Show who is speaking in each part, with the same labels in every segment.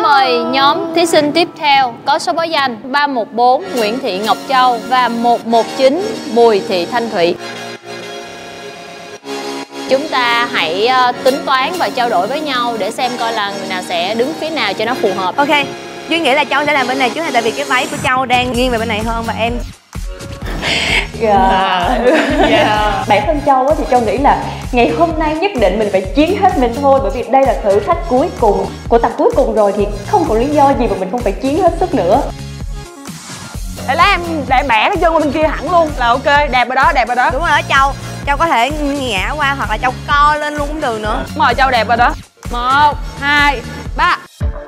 Speaker 1: mời nhóm thí sinh tiếp theo có số báo danh 314 Nguyễn Thị Ngọc Châu và 119 Bùi Thị Thanh Thủy. Chúng ta hãy tính toán và trao đổi với nhau để xem coi là người nào sẽ đứng phía nào cho nó phù hợp.
Speaker 2: Ok, Duy nghĩ là Châu sẽ làm bên này trước này, tại vì cái váy của Châu đang nghiêng về bên này hơn và em...
Speaker 3: Bản thân Châu thì Châu nghĩ là ngày hôm nay nhất định mình phải chiến hết mình thôi, bởi vì đây là thử thách cuối cùng của tập cuối cùng rồi thì không có lý do gì mà mình không phải chiến hết sức nữa.
Speaker 4: Để lát em để bẻ cái chân qua bên kia hẳn luôn là ok, đẹp rồi đó, đẹp rồi đó.
Speaker 2: Đúng rồi đó Châu, Châu có thể ngã qua hoặc là Châu co lên luôn cũng được nữa.
Speaker 4: Đúng rồi, Châu đẹp rồi đó. 1, 2, 3.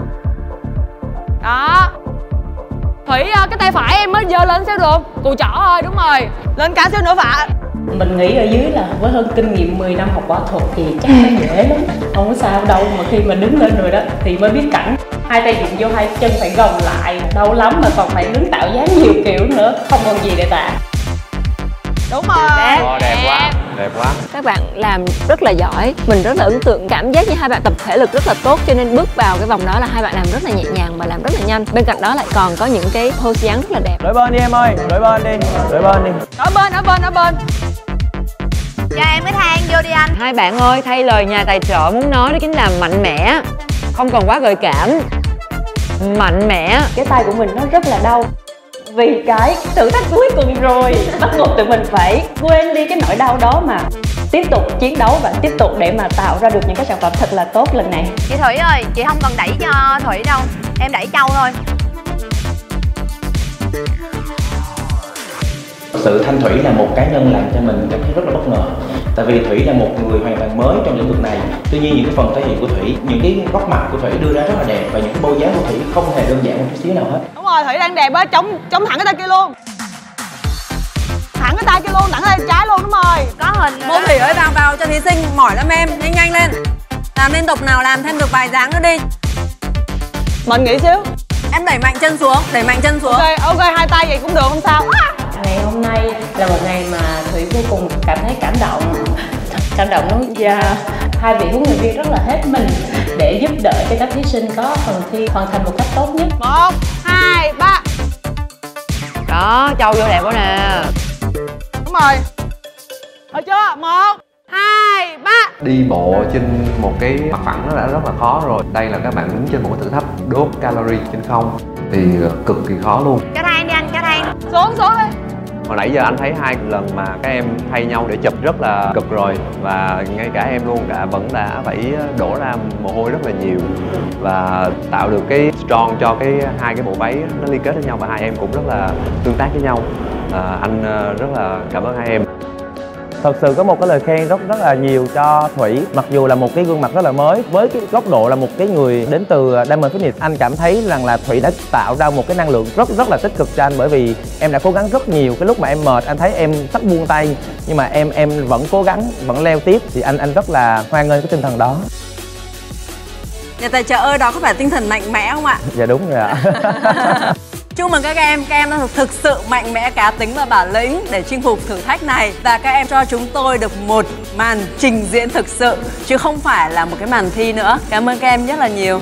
Speaker 4: Đó. Thủy cái tay phải em mới giơ lên xíu được. Cùi chỏ thôi, đúng rồi. Lên cả xíu nữa vạ.
Speaker 3: Mình nghĩ ở dưới là với hơn kinh nghiệm 10 năm học võ thuật thì chắc nó dễ lắm. Không có sao đâu, mà khi mà đứng lên rồi đó thì mới biết cảnh. Hai tay dựng vô, hai chân phải gồng lại, đau lắm mà còn phải đứng tạo dáng nhiều kiểu nữa. Không còn gì để tả.
Speaker 4: Đúng rồi.
Speaker 5: Đẹp quá, đẹp quá.
Speaker 1: Các bạn làm rất là giỏi. Mình rất là ấn tượng, cảm giác như hai bạn tập thể lực rất là tốt, cho nên bước vào cái vòng đó là hai bạn làm rất là nhẹ nhàng và làm rất là nhanh. Bên cạnh đó lại còn có những cái pose dáng rất là đẹp.
Speaker 5: Đổi bên đi em ơi, đổi bên đi, đổi bên đi.
Speaker 4: Ở bên.
Speaker 2: Cho em cái thang vô đi anh.
Speaker 6: Hai bạn ơi, thay lời nhà tài trợ muốn nói đó chính là mạnh mẽ, không còn quá gợi cảm. Mạnh mẽ.
Speaker 3: Cái tay của mình nó rất là đau vì cái thử thách cuối cùng rồi, bắt buộc tụi mình phải quên đi cái nỗi đau đó mà tiếp tục chiến đấu và tiếp tục để mà tạo ra được những cái sản phẩm thật là tốt lần này.
Speaker 2: Chị Thủy ơi, chị không cần đẩy cho Thủy đâu, em đẩy Châu thôi.
Speaker 7: Thật sự Thanh Thủy là một cá nhân làm cho mình cảm thấy rất là bất ngờ. Tại vì Thủy là một người hoàn toàn mới trong lĩnh vực này. Tuy nhiên những cái phần thể hiện của Thủy, những cái góc mặt của Thủy đưa ra rất là đẹp và những cái bôi dáng của Thủy không hề đơn giản một chút xíu nào hết.
Speaker 4: Đúng rồi, Thủy đang đẹp á, chống thẳng cái tay kia luôn. Thẳng cái tay kia luôn, thẳng cái tay trái luôn, đúng rồi.
Speaker 2: Có hình
Speaker 8: Môn Thủy ơi, vào cho thí sinh, mỏi lắm em, nhanh lên. Làm liên tục nào, làm thêm được vài dáng nữa đi.
Speaker 4: Mình nghĩ xíu.
Speaker 8: Em đẩy mạnh chân xuống,
Speaker 4: Ok, hai tay vậy cũng được, không sao.
Speaker 3: Ngày hôm nay là một ngày mà Thủy vô cùng cảm thấy cảm động lắm và hai vị huấn luyện viên rất là hết mình để giúp đỡ cho các thí sinh có phần thi hoàn thành một cách tốt nhất.
Speaker 4: 1, 2, 3.
Speaker 6: Đó, Châu vô đẹp quá nè.
Speaker 4: Đúng rồi. Được chưa? 1, 2, 3.
Speaker 5: Đi bộ trên một cái mặt phẳng nó đã rất là khó rồi. Đây là các bạn đứng trên một cái thử thách đốt calorie trên không thì cực kỳ khó luôn.
Speaker 2: Cho thang đi anh, cho thang.
Speaker 4: Xuống đi.
Speaker 5: Hồi nãy giờ anh thấy hai lần mà các em thay nhau để chụp rất là cực rồi. Và ngay cả em luôn vẫn đã phải đổ ra mồ hôi rất là nhiều và tạo được cái strong cho hai cái bộ váy nó liên kết với nhau, và hai em cũng rất là tương tác với nhau. Anh rất là cảm ơn hai em.
Speaker 9: Thật sự có một cái lời khen rất là nhiều cho Thủy. Mặc dù là một cái gương mặt rất là mới, với cái góc độ là một cái người đến từ Diamond Fitness, anh cảm thấy rằng là Thủy đã tạo ra một cái năng lượng rất là tích cực cho anh, bởi vì em đã cố gắng rất nhiều. Cái lúc mà em mệt, anh thấy em sắp buông tay nhưng mà em vẫn cố gắng, vẫn leo tiếp, thì anh rất là hoan nghênh cái tinh thần đó.
Speaker 8: Nhà tài trợ ơi, đó có phải tinh thần mạnh mẽ không ạ?
Speaker 9: Dạ đúng rồi ạ.
Speaker 8: Chúc mừng các em đã thực sự mạnh mẽ, cá tính và bản lĩnh để chinh phục thử thách này. Và các em cho chúng tôi được một màn trình diễn thực sự, chứ không phải là một cái màn thi nữa. Cảm ơn các em rất là nhiều.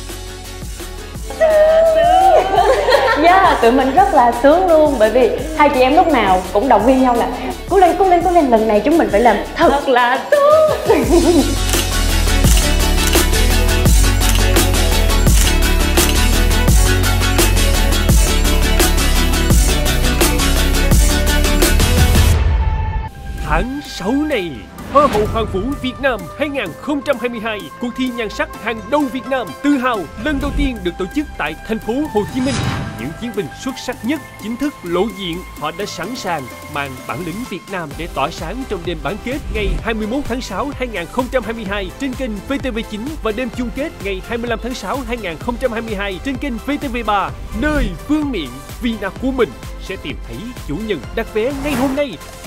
Speaker 3: Tụi mình rất là sướng luôn, bởi vì hai chị em lúc nào cũng động viên nhau là cố lên, lần này chúng mình phải làm thật là tốt.
Speaker 10: Tháng 6 này, Hoa hậu Hoàng vũ Việt Nam 2022, cuộc thi nhan sắc hàng đầu Việt Nam tự hào lần đầu tiên được tổ chức tại thành phố Hồ Chí Minh. Những chiến binh xuất sắc nhất chính thức lộ diện, họ đã sẵn sàng mang bản lĩnh Việt Nam để tỏa sáng trong đêm bán kết ngày 21 tháng 6 2022 trên kênh VTV9 và đêm chung kết ngày 25 tháng 6 2022 trên kênh VTV3, nơi vương miện Vina của mình sẽ tìm thấy chủ nhân đặt vé ngay hôm nay.